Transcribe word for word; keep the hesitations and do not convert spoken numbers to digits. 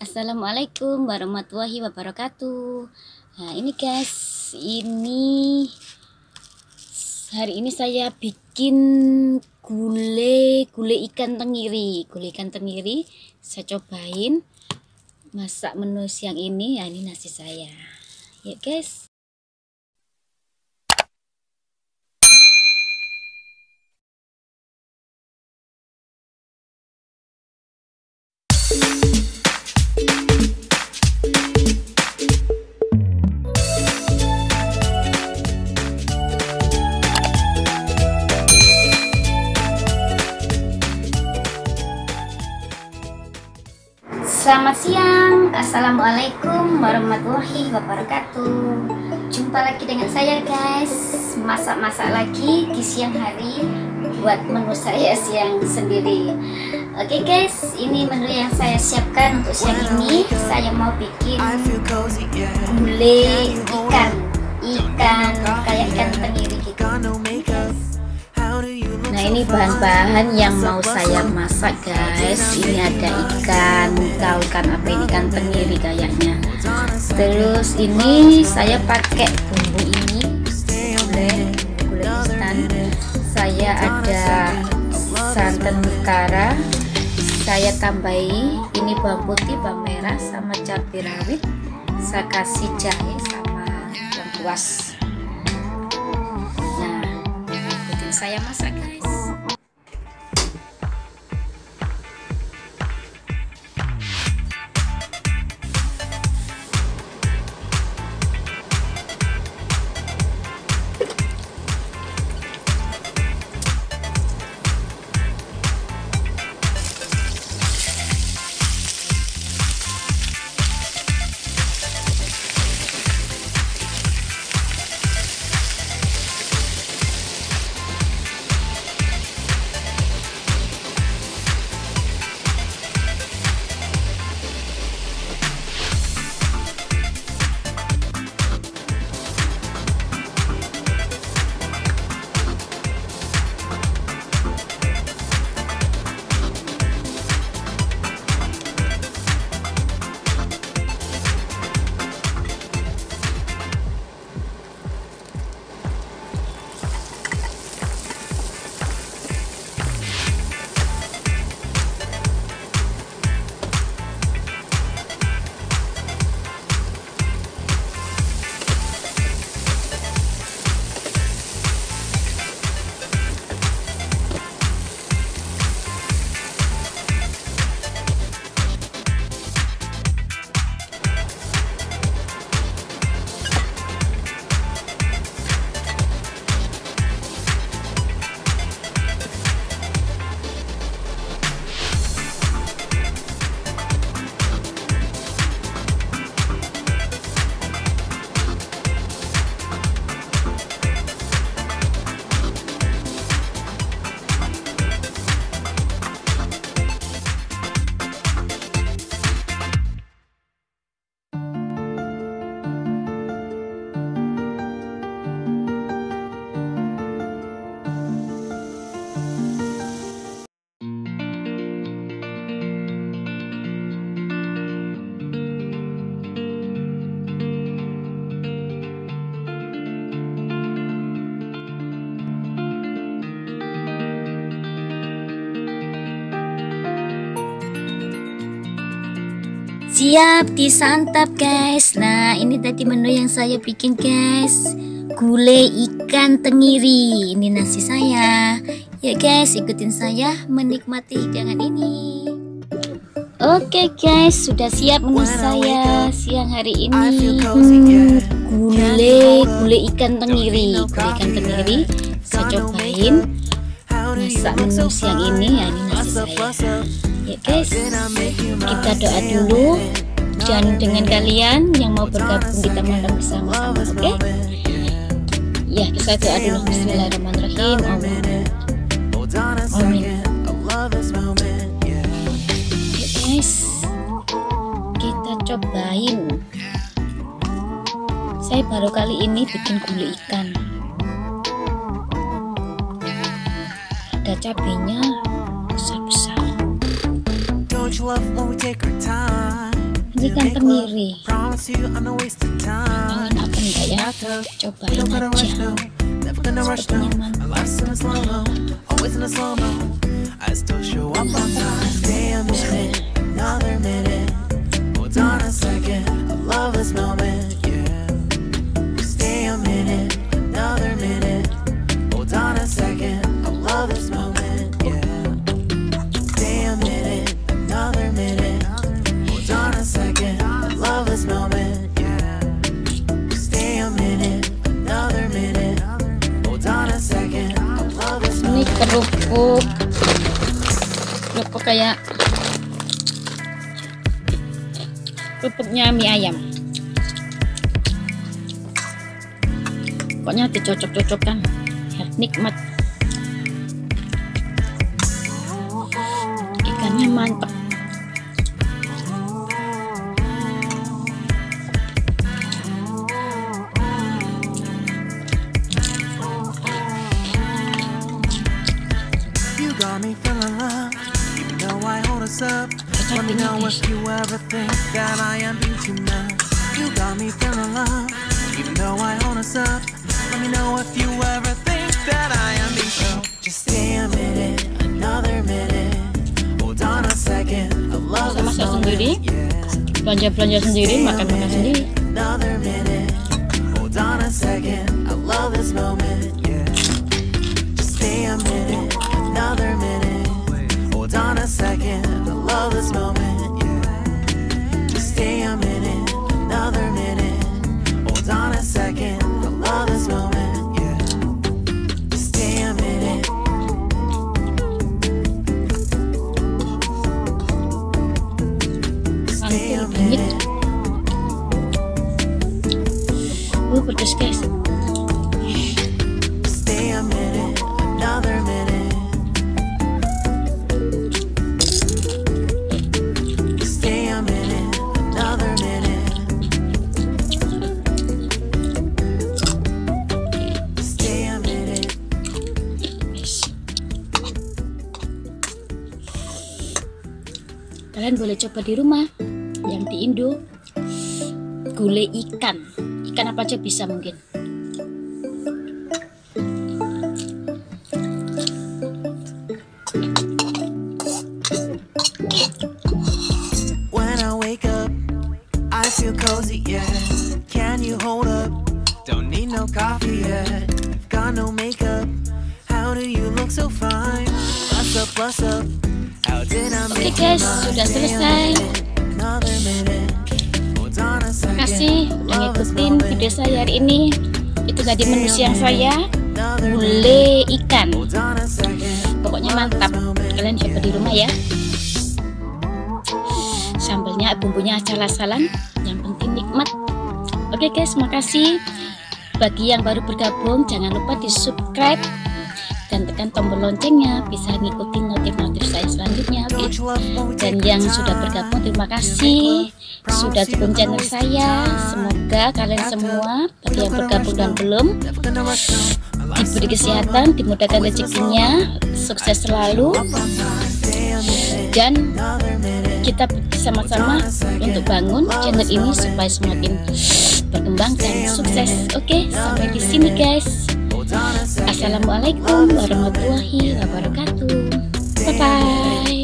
Assalamualaikum warahmatullahi wabarakatuh. Nah ini guys, ini hari ini saya bikin gulai gulai ikan tenggiri. Gulai ikan tenggiri saya cobain masak menu siang ini. Ya ini nasi saya. Ya guys. Selamat siang, assalamualaikum warahmatullahi wabarakatuh. Jumpa lagi dengan saya guys, masak-masak lagi di siang hari buat menu saya siang sendiri. Oke guys, ini menu yang saya siapkan untuk siang ini. Saya mau bikin gulai ikan, ikan kayak ikan tenggiri gitu. Nah ini bahan-bahan yang mau saya masak guys. Ini ada ikan, tahu ikan apa ini, ikan tenggiri kayaknya. Terus ini saya pakai bumbu ini, gulai, gulai instan. Saya ada santan kara. Saya tambahi ini bawang putih, bawang merah, sama cabai rawit. Saya kasih jahe sama lengkuas. Nah, ikutin saya masak guys. Siap disantap guys. Nah ini tadi menu yang saya bikin guys, gulai ikan tenggiri. Ini nasi saya. Ya guys, ikutin saya menikmati hidangan ini. Oke guys, sudah siap menu saya siang hari ini. hmm, Gulai gulai ikan tenggiri. Gulai ikan tenggiri saya cobain masak menu siang ini. Ya ini nasi saya. Ya guys, kita doa dulu dan dengan kalian yang mau bergabung kita makan bersama-sama, oke? Okay? Ya, kita doa dulu. Bismillahirrahmanirrahim. Amin. Amin. Ya guys, kita cobain. Saya baru kali ini bikin gulai ikan. Ada cabenya besar-besar. Don't you love when we take our time? ikan tenggiri. Kangen apa enggak ya? Cobain aja. Sepertinya mantap. Ini kerupuk, kerupuk kayak kerupuknya mie ayam. Pokoknya dicocok-cocokkan, ya, nikmat. Ikannya mantap. Got me feeling love, even though I hold us up. Let me know if you ever think that I am being too much. You got me feeling love, even though I hold us up. Let me know if you ever think that I am being so. Just stay a minute, another minute. Hold on a second, I love this sendiri, belanja-belanja sendiri, makan-makan sendiri. Another minute, hold on a second, I love this moment, yeah. Just stay a minute. Another minute, hold on a second, I love this moment, yeah. Just stay a minute, another minute, hold on a second, I love this moment, yeah. Just stay a minute. Stay a minute. Uh, pedas guys. Stay a minute, another minute. Kalian boleh coba di rumah, yang di Indo, gulai ikan, ikan apa aja bisa mungkin. When I wake up, I feel cozy, yeah. Can you hold up? Don't need no coffee yet. Got no makeup. How do you look so fine? Bust up, bust up. Oke guys, sudah selesai. Terima kasih udah ngikutin video saya hari ini. Itu tadi menu siang saya, gulai ikan. Pokoknya mantap. Kalian coba di rumah ya. Sambalnya, bumbunya asal-asalan, yang penting nikmat. Oke guys, makasih. Bagi yang baru bergabung, jangan lupa di subscribe dan tekan tombol loncengnya, bisa ngikutin notif-notif saya selanjutnya. Oke. Dan yang sudah bergabung, terima kasih sudah dukung channel saya. Semoga kalian semua, bagi yang bergabung dan belum, diberi kesehatan, dimudahkan rezekinya, sukses selalu, dan kita bersama-sama untuk bangun channel ini supaya semakin berkembang dan sukses. Oke, sampai di sini guys. Assalamualaikum warahmatullahi wabarakatuh. Bye bye.